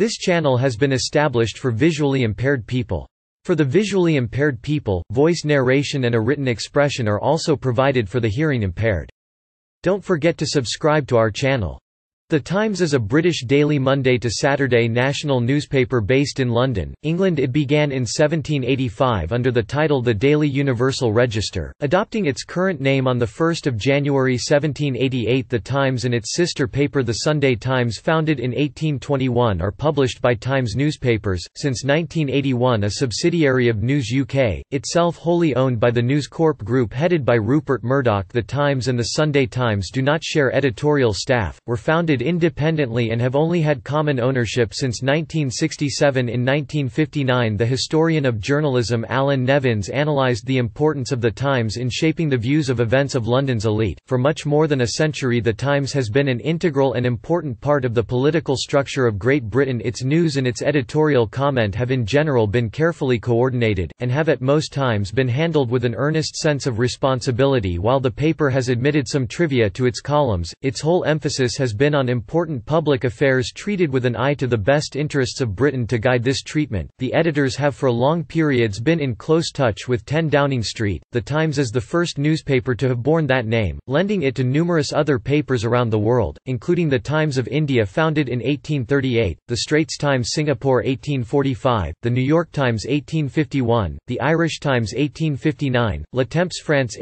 This channel has been established for visually impaired people. For the visually impaired people, voice narration and a written expression are also provided for the hearing impaired. Don't forget to subscribe to our channel. The Times is a British daily Monday to Saturday national newspaper based in London, England. It began in 1785 under the title The Daily Universal Register, adopting its current name on 1 January 1788. The Times and its sister paper The Sunday Times, founded in 1821, are published by Times Newspapers, since 1981 a subsidiary of News UK, itself wholly owned by the News Corp group headed by Rupert Murdoch. The Times and the Sunday Times do not share editorial staff, were founded independently and have only had common ownership since 1967. In 1959, the historian of journalism Allan Nevins analysed the importance of the Times in shaping the views of events of London's elite. For much more than a century, the Times has been an integral and important part of the political structure of Great Britain. Its news and its editorial comment have in general been carefully coordinated, and have at most times been handled with an earnest sense of responsibility. While the paper has admitted some trivia to its columns, its whole emphasis has been on important public affairs treated with an eye to the best interests of Britain. To guide this treatment, the editors have for long periods been in close touch with 10 Downing Street. The Times is the first newspaper to have borne that name, lending it to numerous other papers around the world, including the Times of India, founded in 1838, the Straits Times Singapore 1845, the New York Times 1851, the Irish Times 1859, Le Temps France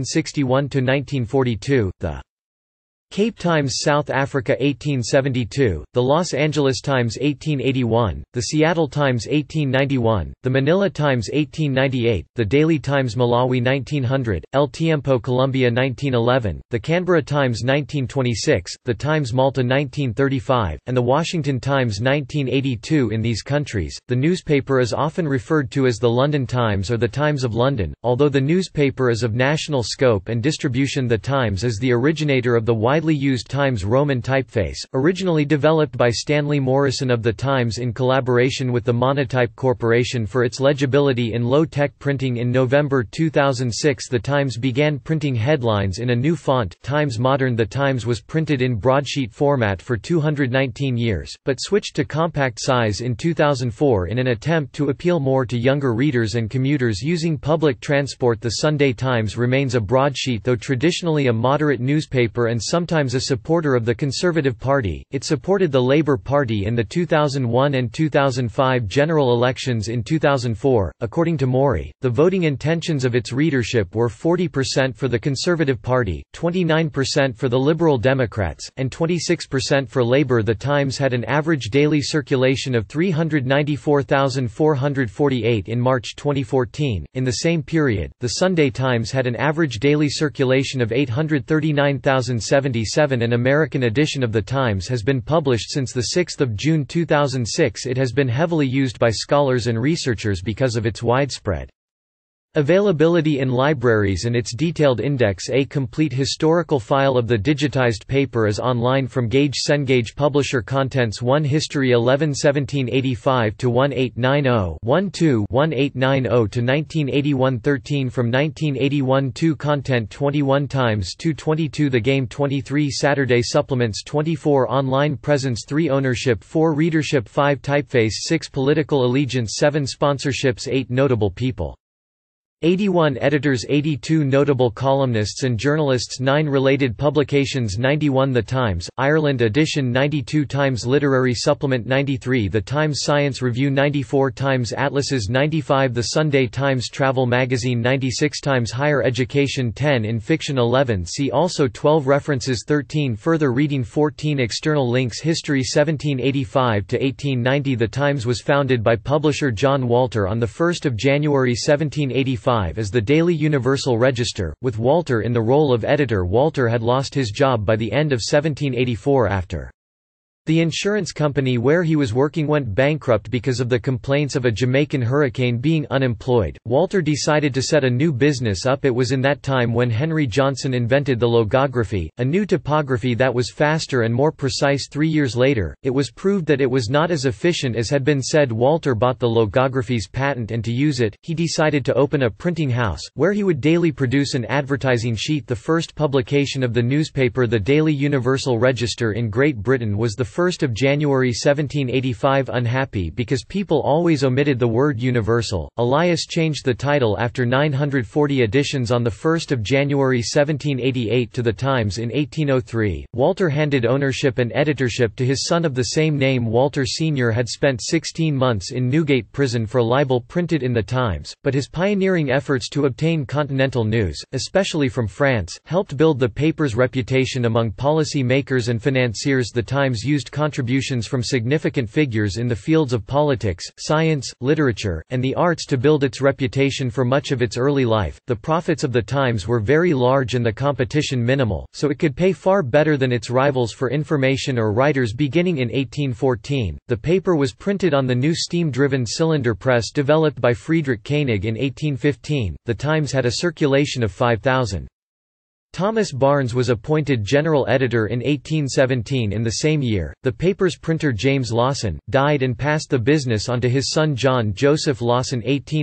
1861–1942, the Cape Times South Africa 1872, the Los Angeles Times 1881, the Seattle Times 1891, the Manila Times 1898, the Daily Times Malawi 1900, El Tiempo Colombia 1911, the Canberra Times 1926, the Times Malta 1935, and the Washington Times 1982. In these countries, the newspaper is often referred to as the London Times or the Times of London. Although the newspaper is of national scope and distribution, the Times is the originator of the widely used Times Roman typeface, originally developed by Stanley Morrison of the Times in collaboration with the Monotype Corporation for its legibility in low-tech printing. In November 2006, the Times began printing headlines in a new font, Times Modern. The Times was printed in broadsheet format for 219 years, but switched to compact size in 2004 in an attempt to appeal more to younger readers and commuters using public transport. The Sunday Times remains a broadsheet, though traditionally a moderate newspaper and sometimes a supporter of the Conservative Party. It supported the Labour Party in the 2001 and 2005 general elections. In 2004, according to Mori, the voting intentions of its readership were 40% for the Conservative Party, 29% for the Liberal Democrats, and 26% for Labour. The Times had an average daily circulation of 394,448 in March 2014. In the same period, the Sunday Times had an average daily circulation of 839,077. An American edition of The Times has been published since 6 June 2006. It has been heavily used by scholars and researchers because of its widespread availability in libraries and its detailed index. A complete historical file of the digitized paper is online from Gage Cengage Publisher. Contents: 1 History 11 1785 to 1890 12 1890 to 1981 13 from 1981 2 Content: 21 Times 222 The Game 23 Saturday Supplements 24 Online presence 3 Ownership 4 Readership 5 Typeface 6 Political allegiance 7 Sponsorships 8 Notable people 81 editors 82 notable columnists and journalists 9 related publications 91 The Times, Ireland edition 92 Times Literary Supplement 93 The Times Science Review 94 Times Atlases 95 The Sunday Times Travel Magazine 96 Times Higher Education 10 In Fiction 11 See also 12 References 13 Further reading 14 External links History 1785 to 1890 The Times was founded by publisher John Walter on 1 January 1785 as the Daily Universal Register, with Walter in the role of editor. Walter had lost his job by the end of 1784 after the insurance company where he was working went bankrupt because of the complaints of a Jamaican hurricane being unemployed. Walter decided to set a new business up. It was in that time when Henry Johnson invented the logography, a new typography that was faster and more precise. 3 years later, it was proved that it was not as efficient as had been said. Walter bought the logography's patent, and to use it, he decided to open a printing house, where he would daily produce an advertising sheet. The first publication of the newspaper, the Daily Universal Register in Great Britain, was the 1 January 1785. Unhappy because people always omitted the word universal, Elias changed the title after 940 editions on 1 January 1788 to the Times in 1803. Walter handed ownership and editorship to his son of the same name. Walter Sr. had spent 16 months in Newgate prison for libel printed in the Times, but his pioneering efforts to obtain continental news, especially from France, helped build the paper's reputation among policy makers and financiers. The Times used contributions from significant figures in the fields of politics, science, literature, and the arts to build its reputation for much of its early life. The profits of the Times were very large and the competition minimal, so it could pay far better than its rivals for information or writers. Beginning in 1814, the paper was printed on the new steam-driven cylinder press developed by Friedrich Koenig in 1815. The Times had a circulation of 5,000. Thomas Barnes was appointed general editor in 1817. In the same year, the paper's printer James Lawson died and passed the business on to his son John Joseph Lawson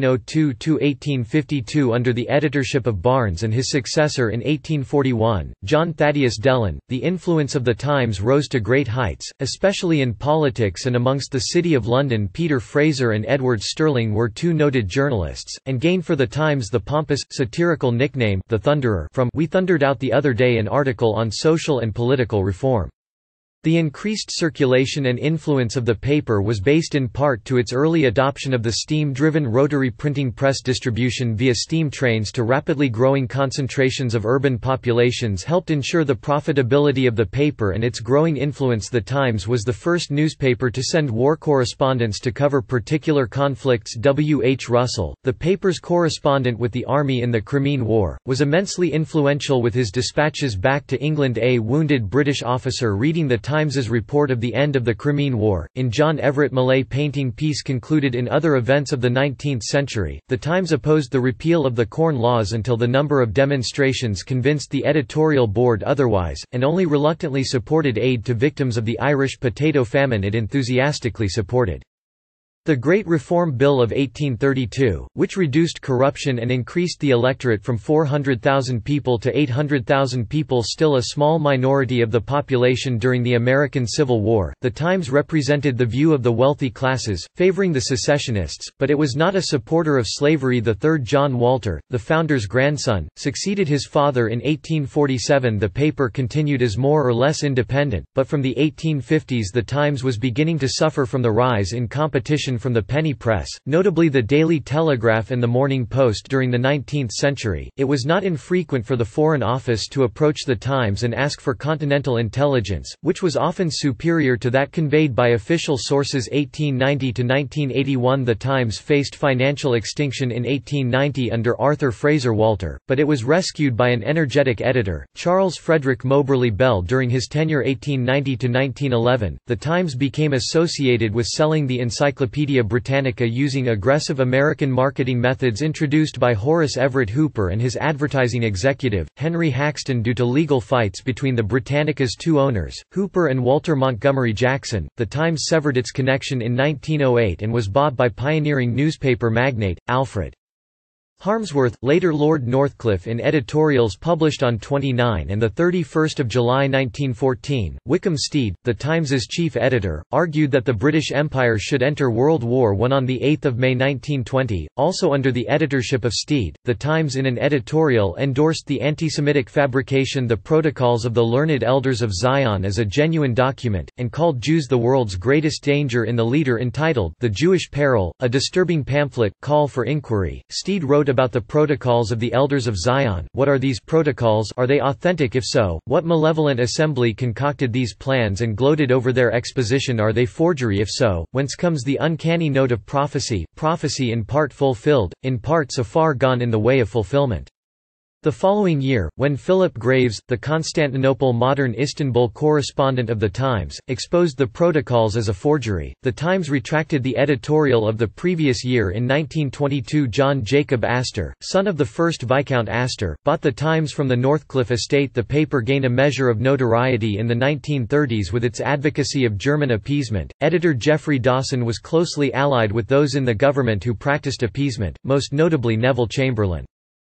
1802–1852 under the editorship of Barnes and his successor in 1841, John Thaddeus Dellon. The influence of the Times rose to great heights, especially in politics and amongst the City of London. Peter Fraser and Edward Sterling were two noted journalists, and gained for the Times the pompous, satirical nickname The Thunderer from We Thundered Out the Other Day, an article on social and political reform. The increased circulation and influence of the paper was based in part to its early adoption of the steam-driven rotary printing press. Distribution via steam trains to rapidly growing concentrations of urban populations helped ensure the profitability of the paper and its growing influence. The Times was the first newspaper to send war correspondents to cover particular conflicts. W. H. Russell, the paper's correspondent with the army in the Crimean War, was immensely influential with his dispatches back to England. A wounded British officer reading the Times's report of the end of the Crimean War, in John Everett Millais' painting piece concluded in other events of the 19th century, the Times opposed the repeal of the Corn Laws until the number of demonstrations convinced the editorial board otherwise, and only reluctantly supported aid to victims of the Irish potato famine it enthusiastically supported. The Great Reform Bill of 1832, which reduced corruption and increased the electorate from 400,000 people to 800,000 people, still a small minority of the population during the American Civil War. The Times represented the view of the wealthy classes, favoring the secessionists, but it was not a supporter of slavery. The third John Walter, the founder's grandson, succeeded his father in 1847. The paper continued as more or less independent, but from the 1850s the Times was beginning to suffer from the rise in competition from the penny press, notably the Daily Telegraph and the Morning Post. During the 19th century, it was not infrequent for the Foreign Office to approach the Times and ask for continental intelligence, which was often superior to that conveyed by official sources. 1890 to 1981, the Times faced financial extinction in 1890 under Arthur Fraser Walter, but it was rescued by an energetic editor, Charles Frederick Moberly Bell. During his tenure 1890 to 1911, the Times became associated with selling the Encyclopaedia Britannica using aggressive American marketing methods introduced by Horace Everett Hooper and his advertising executive, Henry Haxton. Due to legal fights between the Britannica's two owners, Hooper and Walter Montgomery Jackson, the Times severed its connection in 1908 and was bought by pioneering newspaper magnate, Alfred Harmsworth, later Lord Northcliffe. In editorials published on 29 and 31 July 1914, Wickham Steed, the Times's chief editor, argued that the British Empire should enter World War I on 8 May 1920. Also under the editorship of Steed, the Times in an editorial endorsed the anti-Semitic fabrication The Protocols of the Learned Elders of Zion as a genuine document, and called Jews the world's greatest danger. In the leader entitled The Jewish Peril, a disturbing pamphlet, Call for Inquiry, Steed wrote about the Protocols of the Elders of Zion. What are these protocols? Are they authentic? If so, what malevolent assembly concocted these plans and gloated over their exposition? Are they forgery? If so, whence comes the uncanny note of prophecy, prophecy in part fulfilled, in part so far gone in the way of fulfillment? The following year, when Philip Graves, the Constantinople modern Istanbul correspondent of the Times, exposed the protocols as a forgery, the Times retracted the editorial of the previous year. In 1922, John Jacob Astor, son of the first Viscount Astor, bought the Times from the Northcliffe estate. The paper gained a measure of notoriety in the 1930s with its advocacy of German appeasement. Editor Geoffrey Dawson was closely allied with those in the government who practiced appeasement, most notably Neville Chamberlain.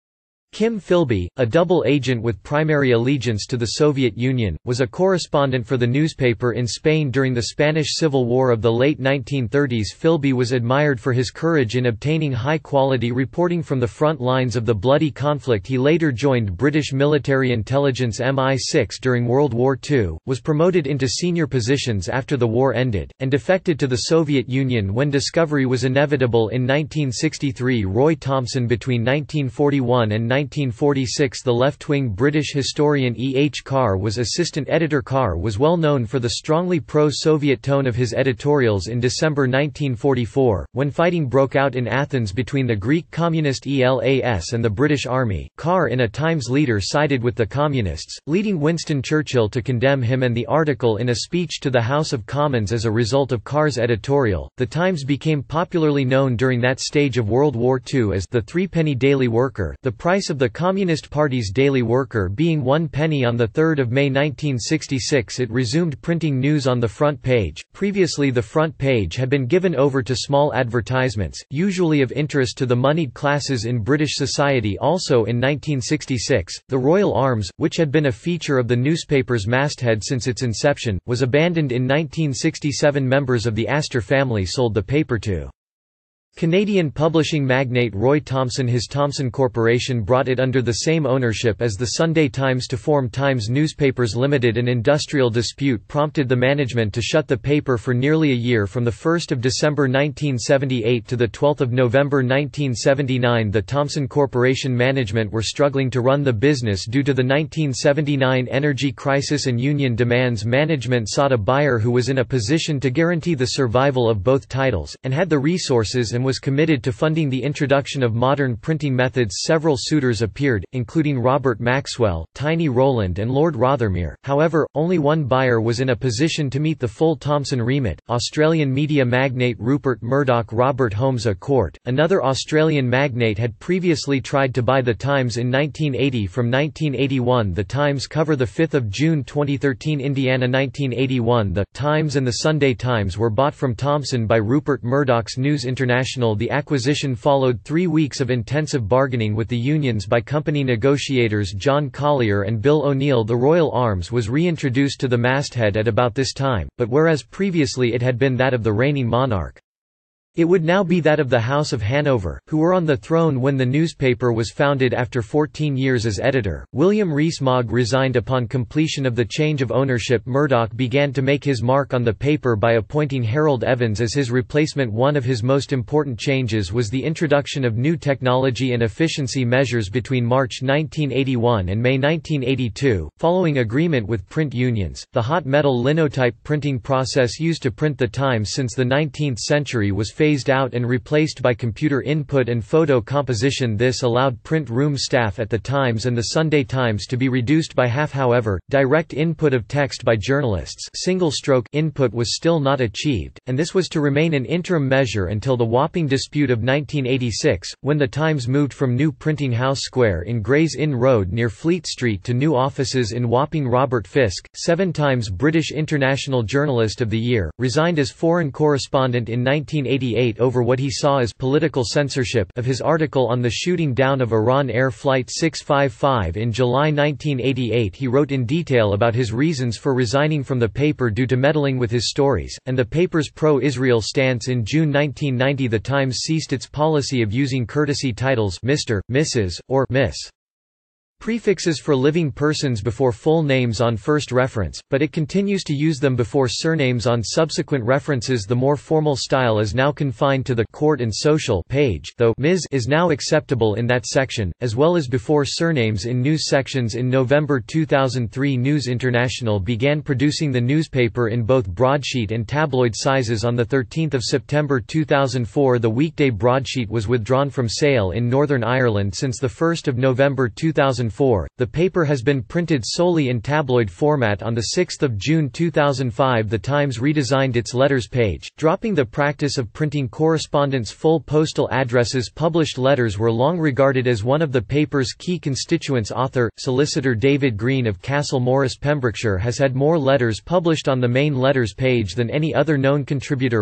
Kim Philby, a double agent with primary allegiance to the Soviet Union, was a correspondent for the newspaper in Spain during the Spanish Civil War of the late 1930s. Philby was admired for his courage in obtaining high-quality reporting from the front lines of the bloody conflict. He later joined British military intelligence MI6 during World War II, was promoted into senior positions after the war ended, and defected to the Soviet Union when discovery was inevitable in 1963. Roy Thomson. Between 1941 and 1946, the left-wing British historian E. H. Carr was assistant editor. Carr was well known for the strongly pro-Soviet tone of his editorials. In December 1944, when fighting broke out in Athens between the Greek communist ELAS and the British Army, Carr in a Times leader sided with the Communists, leading Winston Churchill to condemn him and the article in a speech to the House of Commons. As a result of Carr's editorial, the Times became popularly known during that stage of World War II as the threepenny daily worker, the price of the Communist Party's daily worker being 1 penny. On 3 May 1966, it resumed printing news on the front page. Previously, the front page had been given over to small advertisements, usually of interest to the moneyed classes in British society. Also in 1966, the Royal Arms, which had been a feature of the newspaper's masthead since its inception, was abandoned in 1967. Members of the Astor family sold the paper to Canadian publishing magnate Roy Thomson. His Thomson Corporation brought it under the same ownership as the Sunday Times to form Times Newspapers Limited. An industrial dispute prompted the management to shut the paper for nearly a year. From 1 December 1978 to 12 November 1979, the Thomson Corporation management were struggling to run the business due to the 1979 energy crisis and union demands. Management sought a buyer who was in a position to guarantee the survival of both titles, and had the resources and was committed to funding the introduction of modern printing methods. Several suitors appeared, including Robert Maxwell, Tiny Rowland and Lord Rothermere. However, only one buyer was in a position to meet the full Thomson remit, Australian media magnate Rupert Murdoch. Robert Holmes à Court, another Australian magnate, had previously tried to buy The Times in 1980. From 1981, The Times cover 5 June 2013, Indiana. 1981, The Times and the Sunday Times were bought from Thomson by Rupert Murdoch's News International. The acquisition followed 3 weeks of intensive bargaining with the unions by company negotiators John Collier and Bill O'Neill. The Royal Arms was reintroduced to the masthead at about this time, but whereas previously it had been that of the reigning monarch, it would now be that of the House of Hanover, who were on the throne when the newspaper was founded. After 14 years as editor, William Rees-Mogg resigned upon completion of the change of ownership. Murdoch began to make his mark on the paper by appointing Harold Evans as his replacement. One of his most important changes was the introduction of new technology and efficiency measures between March 1981 and May 1982, following agreement with print unions. The hot metal linotype printing process used to print the Times since the 19th century was phased out and replaced by computer input and photo composition. This allowed print room staff at the Times and the Sunday Times to be reduced by half. However, direct input of text by journalists, single-stroke input, was still not achieved, and this was to remain an interim measure until the Wapping dispute of 1986, when the Times moved from new Printing House Square in Gray's Inn Road near Fleet Street to new offices in Wapping. Robert Fisk, 7 times British International Journalist of the Year, resigned as foreign correspondent in 1988 over what he saw as political censorship of his article on the shooting down of Iran Air Flight 655 in July 1988. He wrote in detail about his reasons for resigning from the paper due to meddling with his stories, and the paper's pro-Israel stance. In June 1990, the Times ceased its policy of using courtesy titles Mr., Mrs., or Miss. Prefixes for living persons before full names on first reference, but it continues to use them before surnames on subsequent references. The more formal style is now confined to the court and social page, though Ms. is now acceptable in that section, as well as before surnames in news sections. In November 2003, News International began producing the newspaper in both broadsheet and tabloid sizes. On 13 September 2004, the weekday broadsheet was withdrawn from sale in Northern Ireland. Since 1 November 2004, 2004, the paper has been printed solely in tabloid format. On 6 June 2005, The Times redesigned its letters page, dropping the practice of printing correspondents' full postal addresses. Published letters were long regarded as one of the paper's key constituents. Author, solicitor David Green of Castle Morris, Pembrokeshire has had more letters published on the main letters page than any other known contributor,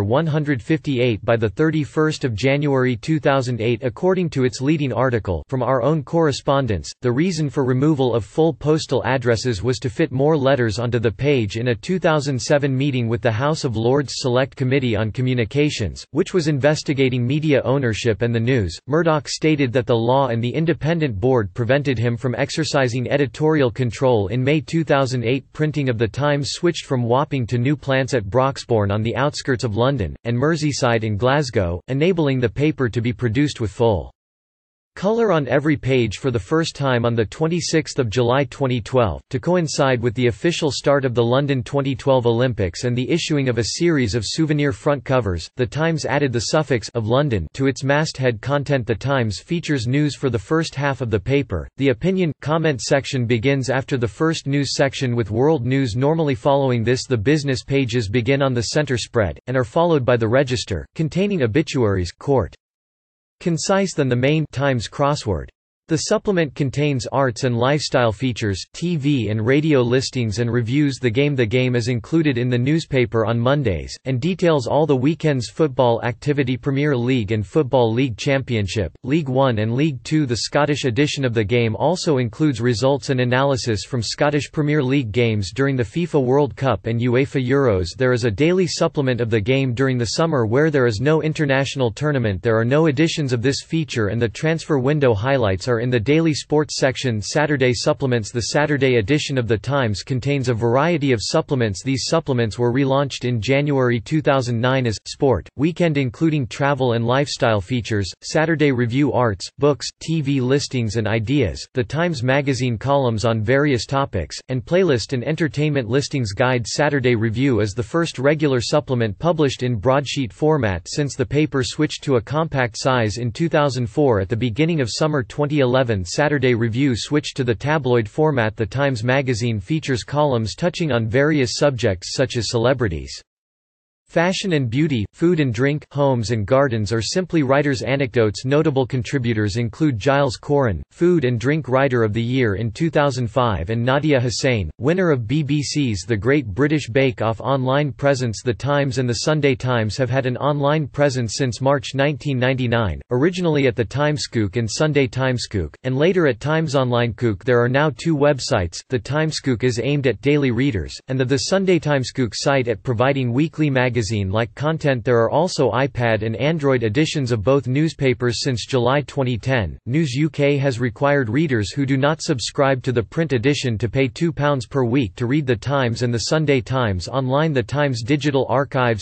158 by 31 January 2008, according to its leading article. From our own correspondence, the reason for removal of full postal addresses was to fit more letters onto the page. In a 2007 meeting with the House of Lords Select Committee on Communications, which was investigating media ownership and the news, Murdoch stated that the law and the independent board prevented him from exercising editorial control. In May 2008, printing of The Times switched from Wapping to new plants at Broxbourne on the outskirts of London, and Merseyside in Glasgow, enabling the paper to be produced with full color on every page for the first time on 26 July 2012, to coincide with the official start of the London 2012 Olympics and the issuing of a series of souvenir front covers. The Times added the suffix of London to its masthead content. The Times features news for the first half of the paper. The opinion comment section begins after the first news section with world news. Normally following this, the business pages begin on the center spread, and are followed by the Register, containing obituaries, court concise than the main Times crossword. The supplement contains arts and lifestyle features, TV and radio listings and reviews. The Game is included in the newspaper on Mondays, and details all the weekend's football activity: Premier League and Football League Championship, League One and League Two. The Scottish edition of The Game also includes results and analysis from Scottish Premier League games during the FIFA World Cup and UEFA Euros. There is a daily supplement of The Game during the summer where there is no international tournament. There are no editions of this feature, and the transfer window highlights are in the daily sports section. Saturday supplements. The Saturday edition of The Times contains a variety of supplements. These supplements were relaunched in January 2009 as Sport Weekend, including travel and lifestyle features, Saturday Review, arts, books, TV listings and ideas, The Times Magazine columns on various topics, and playlist and entertainment listings guide. Saturday Review is the first regular supplement published in broadsheet format since the paper switched to a compact size in 2004. At the beginning of summer 2011, Saturday Review switched to the tabloid format. The Times Magazine features columns touching on various subjects such as celebrities, fashion and beauty, food and drink, homes and gardens, or simply writers' anecdotes. Notable contributors include Giles Coren, Food and Drink Writer of the Year in 2005, and Nadia Hussain, winner of BBC's The Great British Bake Off. Online presence. The Times and the Sunday Times have had an online presence since March 1999, originally at the Timescook and Sunday Timescook, and later at Times Online Cook. There are now two websites. The Timescook is aimed at daily readers, and the Sunday Timescook site at providing weekly magazine-like content. There are also iPad and Android editions of both newspapers since July 2010. News UK has required readers who do not subscribe to the print edition to pay £2 per week to read The Times and the Sunday Times online. The Times Digital Archive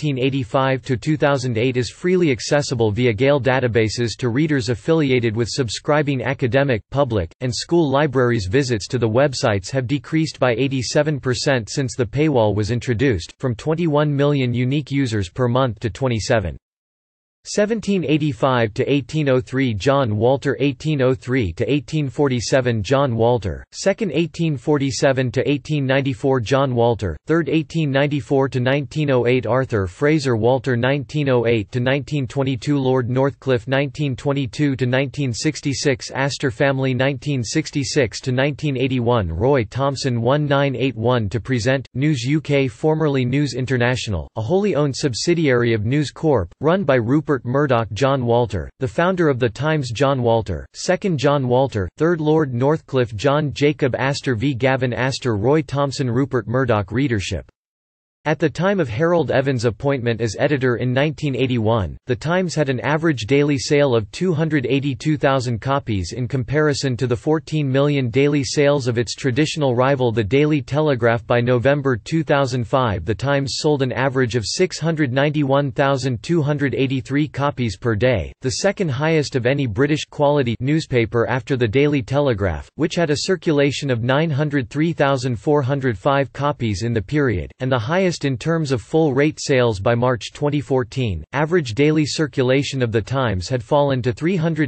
1785–2008 is freely accessible via Gale databases to readers affiliated with subscribing academic, public, and school libraries. Visits to the websites have decreased by 87% since the paywall was introduced, from 21 million unique users per month to 27. 1785–1803 John Walter, 1803–1847 John Walter, 2nd 1847–1894 John Walter, 3rd 1894–1908 Arthur Fraser Walter, 1908–1922 Lord Northcliffe, 1922–1966 Astor Family, 1966–1981 Roy Thomson, 1981 To present, News UK, formerly News International, a wholly owned subsidiary of News Corp, run by Rupert Murdoch. John Walter, the founder of The Times. John Walter, 2nd John Walter, 3rd Lord Northcliffe John Jacob Astor v Gavin Astor Roy Thomson Rupert Murdoch Readership. At the time of Harold Evans' appointment as editor in 1981, The Times had an average daily sale of 282,000 copies in comparison to the 14 million daily sales of its traditional rival the Daily Telegraph. By November 2005, The Times sold an average of 691,283 copies per day, the second highest of any British quality newspaper after the Daily Telegraph, which had a circulation of 903,405 copies in the period, and the highest highest in terms of full-rate sales by March 2014. Average daily circulation of The Times had fallen to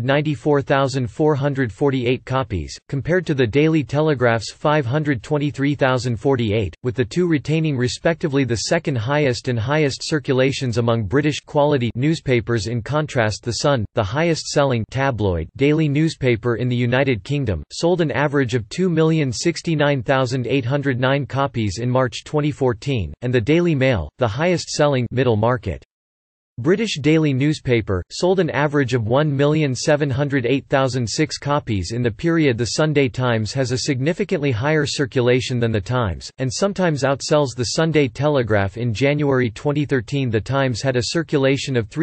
394,448 copies, compared to the Daily Telegraph's 523,048, with the two retaining respectively the second highest and highest circulations among British quality newspapers. In contrast, The Sun, the highest-selling tabloid daily newspaper in the United Kingdom, sold an average of 2,069,809 copies in March 2014, and the Daily Mail, the highest-selling middle market British daily newspaper, sold an average of 1,708,006 copies in the period. The Sunday Times has a significantly higher circulation than The Times, and sometimes outsells the Sunday Telegraph. In January 2013 The Times had a circulation of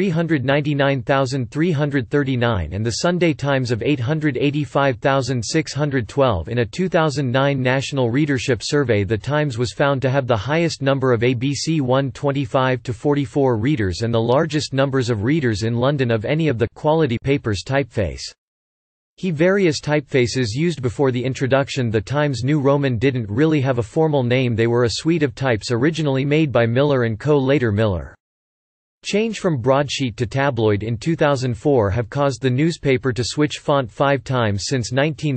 399,339 and the Sunday Times of 885,612. In a 2009 National Readership Survey, The Times was found to have the highest number of ABC 125–44 readers and the largest numbers of readers in London of any of the quality papers. Typeface. Various typefaces used before the introduction. The Times New Roman didn't really have a formal name. They were a suite of types originally made by Miller & Co. Later Miller. Change from broadsheet to tabloid in 2004 have caused the newspaper to switch font 5 times since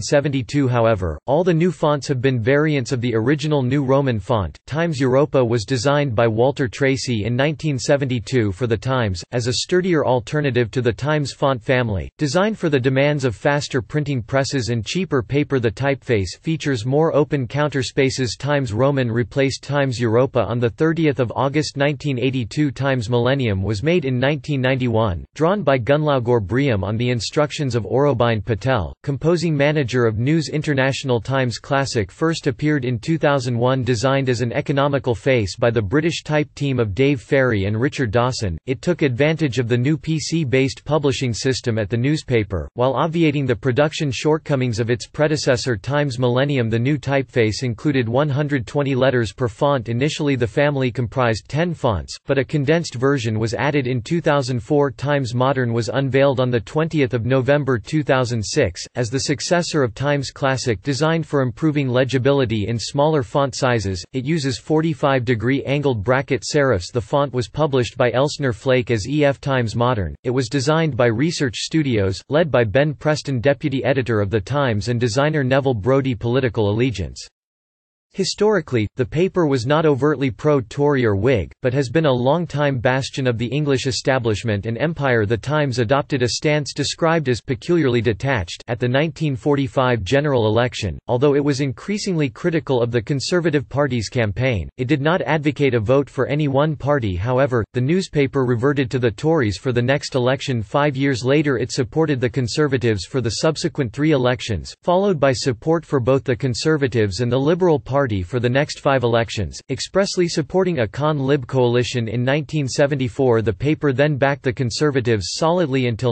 1972. However, all the new fonts have been variants of the original New Roman font. Times Europa was designed by Walter Tracy in 1972 for The Times, as a sturdier alternative to the Times font family, designed for the demands of faster printing presses and cheaper paper. The typeface features more open counter spaces. Times Roman replaced Times Europa on 30 August 1982. Times Millennium was made in 1991, drawn by Gunlaugor Briam on the instructions of Aurobind Patel, composing manager of News International. Times Classic first appeared in 2001, designed as an economical face by the British type team of Dave Ferry and Richard Dawson. It took advantage of the new PC-based publishing system at the newspaper, while obviating the production shortcomings of its predecessor. Times Millennium. The new typeface included 120 letters per font. Initially the family comprised 10 fonts, but a condensed version was added in 2004. Times Modern was unveiled on 20 November 2006, as the successor of Times Classic. Designed for improving legibility in smaller font sizes, it uses 45-degree angled bracket serifs. The font was published by Elsner Flake as EF. Times Modern. It was designed by Research Studios, led by Ben Preston, deputy editor of The Times, and designer Neville Brody. Political allegiance. Historically, the paper was not overtly pro-Tory or Whig, but has been a long-time bastion of the English establishment and empire. The Times adopted a stance described as peculiarly detached at the 1945 general election. Although it was increasingly critical of the Conservative Party's campaign, it did not advocate a vote for any one party. However, the newspaper reverted to the Tories for the next election. 5 years later it supported the Conservatives for the subsequent 3 elections, followed by support for both the Conservatives and the Liberal Party for the next 5 elections, expressly supporting a con-Lib coalition. In 1974 the paper then backed the Conservatives solidly until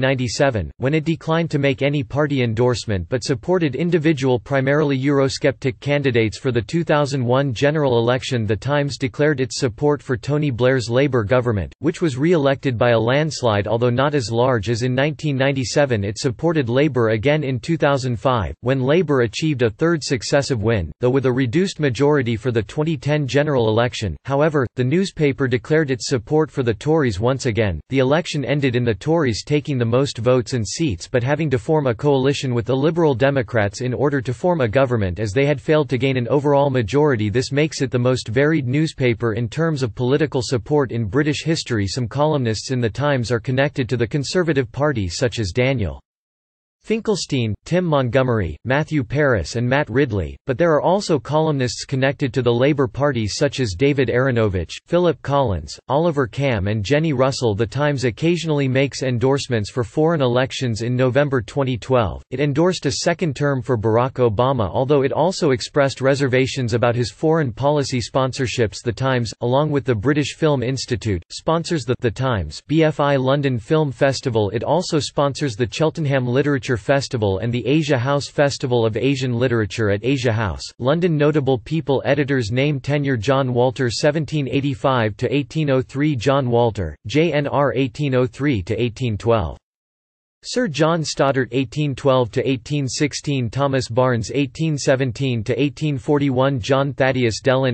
1997, when it declined to make any party endorsement but supported individual primarily Eurosceptic candidates. For the 2001 general election the Times declared its support for Tony Blair's Labour government, which was re-elected by a landslide. Although not as large as in 1997, it supported Labour again in 2005, when Labour achieved a 3rd successive win, though with a reduced majority for the 2010 general election. However, the newspaper declared its support for the Tories once again. The election ended in the Tories taking the most votes and seats but having to form a coalition with the Liberal Democrats in order to form a government, as they had failed to gain an overall majority. This makes it the most varied newspaper in terms of political support in British history. Some columnists in the Times are connected to the Conservative Party, such as Daniel Finkelstein, Tim Montgomery, Matthew Paris and Matt Ridley, but there are also columnists connected to the Labour Party such as David Aaronovitch, Philip Collins, Oliver Cam and Jenny Russell. The Times occasionally makes endorsements for foreign elections. In November 2012, it endorsed a second term for Barack Obama, although it also expressed reservations about his foreign policy sponsorships. The Times, along with the British Film Institute, sponsors the Times BFI London Film Festival. It also sponsors the Cheltenham Literature Festival and the Asia House Festival of Asian Literature at Asia House. London. Notable people. Editors. Name. Tenure. John Walter 1785–1803. John Walter, JNR 1803–1812. Sir John Stoddart (1812–1816), Thomas Barnes (1817–1841), John Thaddeus Dellon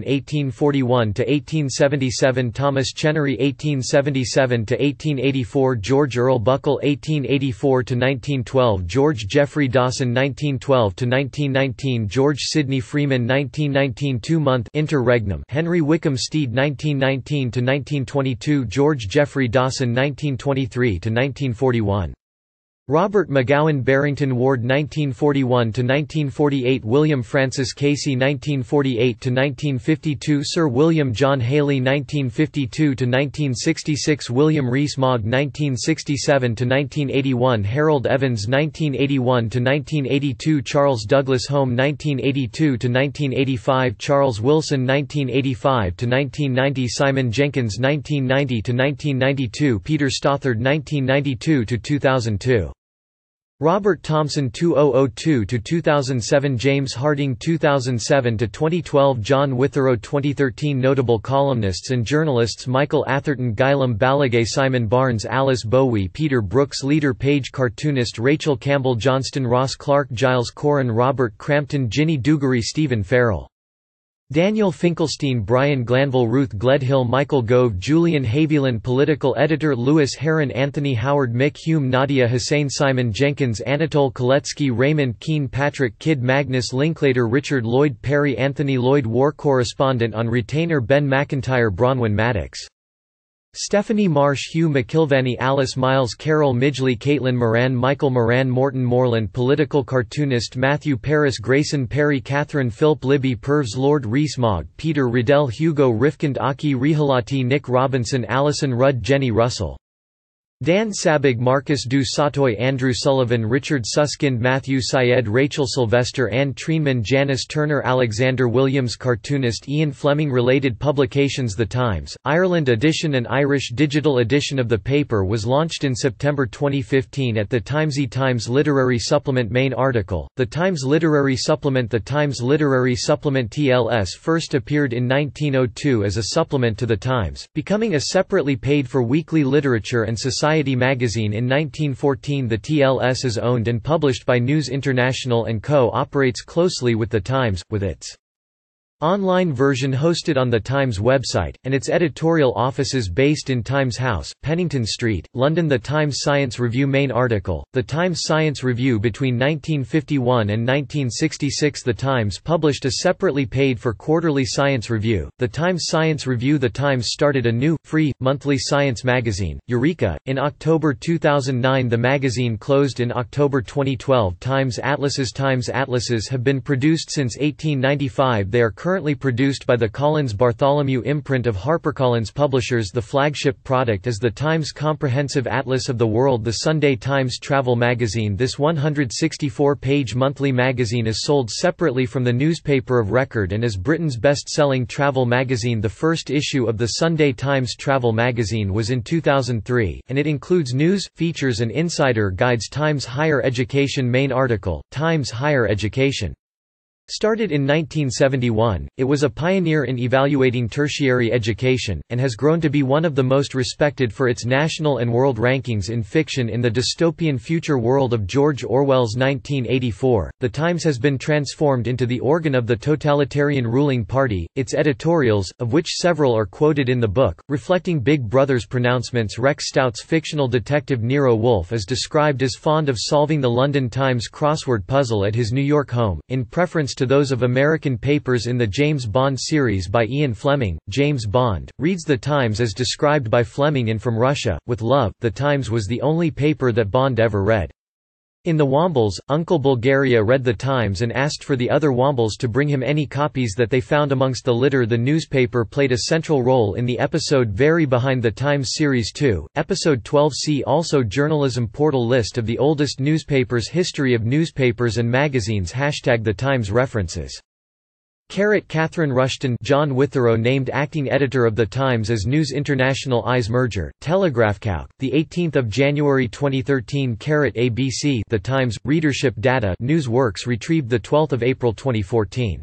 (1841–1877), Thomas Chenery (1877–1884), George Earl Buckle (1884–1912), George Jeffrey Dawson (1912–1919), George Sidney Freeman (1919 2-month interregnum), Henry Wickham Steed (1919–1922), George Jeffrey Dawson (1923–1941). Robert McGowan Barrington Ward (1941–1948), William Francis Casey (1948–1952), Sir William John Haley (1952–1966), William Rees-Mogg (1967–1981), Harold Evans (1981–1982), Charles Douglas Home (1982–1985), Charles Wilson (1985–1990), Simon Jenkins (1990–1992), Peter Stothard (1992–2002). Robert Thomson 2002–2007, James Harding 2007–2012, John Witherow 2013. Notable columnists and journalists: Michael Atherton, Guillaume Balaguer, Simon Barnes, Alice Bowie, Peter Brooks, Leader Page, cartoonist Rachel Campbell, Johnston Ross Clark, Giles Coren, Robert Crampton, Ginny Dugarry, Stephen Farrell, Daniel Finkelstein, Brian Glanville, Ruth Gledhill, Michael Gove, Julian Haviland, political editor Louis Heron, Anthony Howard, Mick Hume, Nadia Hussain, Simon Jenkins, Anatole Koletsky, Raymond Keane, Patrick Kidd, Magnus Linklater, Richard Lloyd Perry, Anthony Lloyd, war correspondent on retainer Ben McIntyre, Bronwyn Maddox, Stephanie Marsh, Hugh McIlvany, Alice Miles, Carol Midgley, Caitlin Moran, Michael Moran, Morton Moreland, political cartoonist Matthew Paris, Grayson Perry, Catherine Philp, Libby Purves, Lord Rees-Mogg, Peter Riddell, Hugo Rifkind, Aki Rihalati, Nick Robinson, Alison Rudd, Jenny Russell, Dan Sabig, Marcus du Sautoy, Andrew Sullivan, Richard Suskind, Matthew Syed, Rachel Sylvester, Anne Treenman, Janice Turner, Alexander Williams, cartoonist Ian Fleming. Related publications: The Times, Ireland edition and Irish digital edition of the paper was launched in September 2015 at the Timesy Times Literary Supplement main article. The Times Literary Supplement. The Times Literary Supplement TLS first appeared in 1902 as a supplement to The Times, becoming a separately paid for weekly literature and society magazine in 1914. The TLS is owned and published by News International and co-operates closely with The Times, with its online version hosted on the Times website, and its editorial offices based in Times House, Pennington Street, London. The Times Science Review main article. The Times Science Review. Between 1951 and 1966 The Times published a separately paid for quarterly science review, The Times Science Review. The Times started a new, free, monthly science magazine, Eureka, in October 2009. The magazine closed in October 2012. Times Atlases. Times Atlases have been produced since 1895. They are currently produced by the Collins Bartholomew imprint of HarperCollins Publishers. The flagship product is the Times Comprehensive Atlas of the World. The Sunday Times Travel Magazine. This 164-page monthly magazine is sold separately from the newspaper of record and is Britain's best-selling travel magazine. The first issue of the Sunday Times Travel Magazine was in 2003, and it includes news, features and insider guides. Times Higher Education main article. Times Higher Education started in 1971, it was a pioneer in evaluating tertiary education, and has grown to be one of the most respected for its national and world rankings in fiction. In the dystopian future world of George Orwell's 1984, The Times has been transformed into the organ of the totalitarian ruling party, its editorials, of which several are quoted in the book, reflecting Big Brother's pronouncements. Rex Stout's fictional detective Nero Wolfe is described as fond of solving the London Times crossword puzzle at his New York home, in preference to those of American papers in the James Bond series by Ian Fleming. James Bond reads The Times as described by Fleming in From Russia, with Love. The Times was the only paper that Bond ever read. In The Wombles, Uncle Bulgaria read The Times and asked for the other Wombles to bring him any copies that they found amongst the litter. The newspaper played a central role in the episode Very Behind the Times Series 2, Episode 12. See also Journalism Portal. List of the oldest newspapers. History of newspapers and magazines. #The Times. References. Catherine Rushton. John Witherow named acting editor of The Times as News International Eyes merger. Telegraphcalc, 18 January 2013. ABC. The Times. Readership data. Newsworks retrieved 12 April 2014.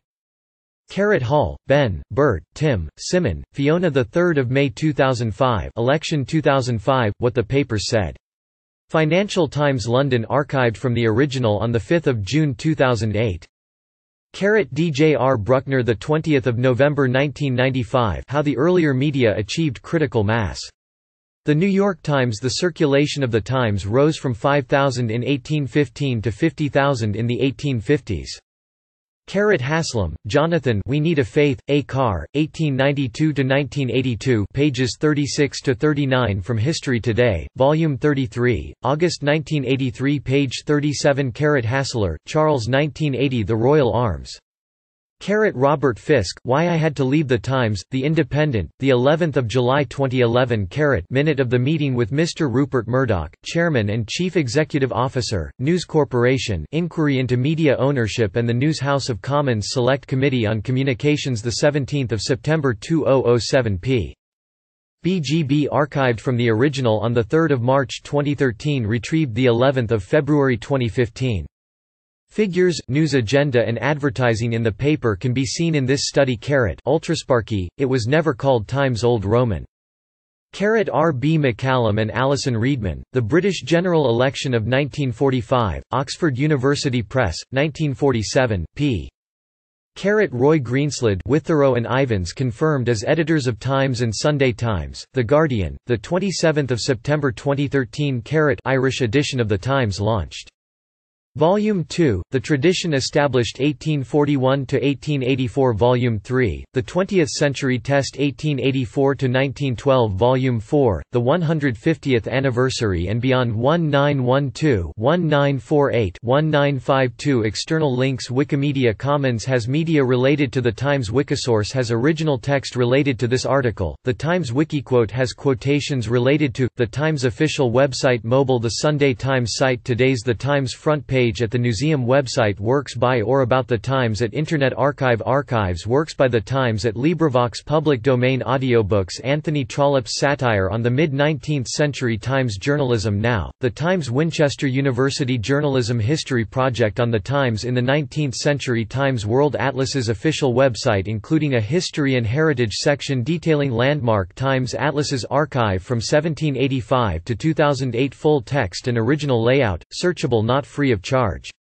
Hall, Ben, Bert, Tim, Simon, Fiona. 3 May 2005. Election 2005. What the Papers Said. Financial Times London archived from the original on 5 June 2008. D.J.R. Bruckner 20 November 1995 How the Earlier Media Achieved Critical Mass. The New York Times The circulation of the Times rose from 5,000 in 1815 to 50,000 in the 1850s. Haslam, Jonathan We Need a Faith, A. Carr, 1892–1982 pages 36–39 from History Today, Volume 33, August 1983 page 37 Hassler, Charles 1980 The Royal Arms. Robert Fisk, Why I Had to Leave the Times, The Independent, the 11th of July 2011 Minute of the meeting with Mr. Rupert Murdoch, Chairman and Chief Executive Officer, News Corporation Inquiry into Media Ownership and the News House of Commons Select Committee on Communications 17 September 2007 p. BGB archived from the original on 3 March 2013 retrieved 11 February 2015. Figures, news agenda and advertising in the paper can be seen in this study. Ultrasparky, it was never called Times Old Roman. R. B. McCallum and Alison Reedman, The British General Election of 1945, Oxford University Press, 1947, p. Roy Greenslade, Withrow and Ivans confirmed as editors of Times and Sunday Times, The Guardian, 27 September 2013 Irish edition of the Times launched. Volume 2, The Tradition Established 1841–1884 Volume 3, The 20th Century Test 1884–1912 Volume 4, The 150th Anniversary and Beyond 1912–1948–1952 External links Wikimedia Commons has media related to the Times Wikisource has original text related to this article, the Times Wikiquote has quotations related to, the Times official website Mobile The Sunday Times site Today's The Times front page at the Newseum website Works by or about the Times at Internet Archive Archives Works by the Times at LibriVox Public domain audiobooks Anthony Trollope's satire on the mid-19th century Times Journalism Now, the Times Winchester University Journalism History Project on the Times in the 19th Century Times World Atlas's official website including a history and heritage section detailing landmark Times Atlas's archive from 1785 to 2008 full text and original layout, searchable not free of charge.